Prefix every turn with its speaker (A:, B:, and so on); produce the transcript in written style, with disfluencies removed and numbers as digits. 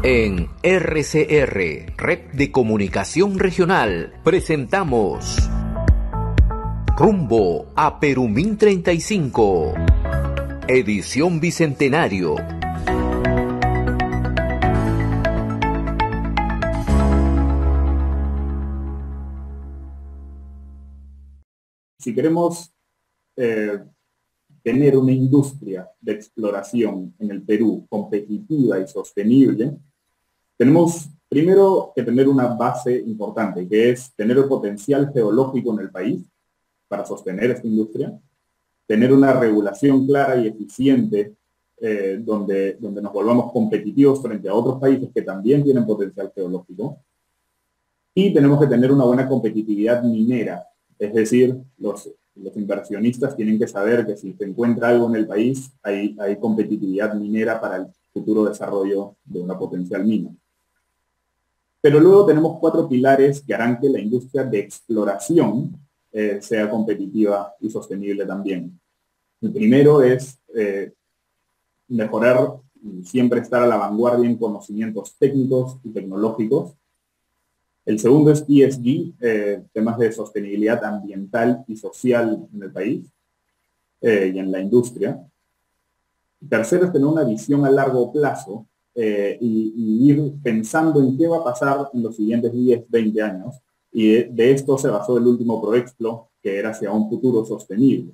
A: En RCR, Red de Comunicación Regional, presentamos Rumbo a Perumín 35, edición Bicentenario.
B: Si queremos tener una industria de exploración en el Perú competitiva y sostenible, tenemos primero que tener una base importante, que es tener el potencial geológico en el país para sostener esta industria, tener una regulación clara y eficiente donde nos volvamos competitivos frente a otros países que también tienen potencial geológico, y tenemos que tener una buena competitividad minera, es decir, los inversionistas tienen que saber que si se encuentra algo en el país, hay competitividad minera para el futuro desarrollo de una potencial mina. Pero luego tenemos 4 pilares que harán que la industria de exploración sea competitiva y sostenible también. El primero es mejorar y siempre estar a la vanguardia en conocimientos técnicos y tecnológicos. El segundo es ESG, temas de sostenibilidad ambiental y social en el país y en la industria. El tercero es tener una visión a largo plazo y ir pensando en qué va a pasar en los siguientes 10, 20 años. Y de esto se basó el último Proexplo, que era hacia un futuro sostenible.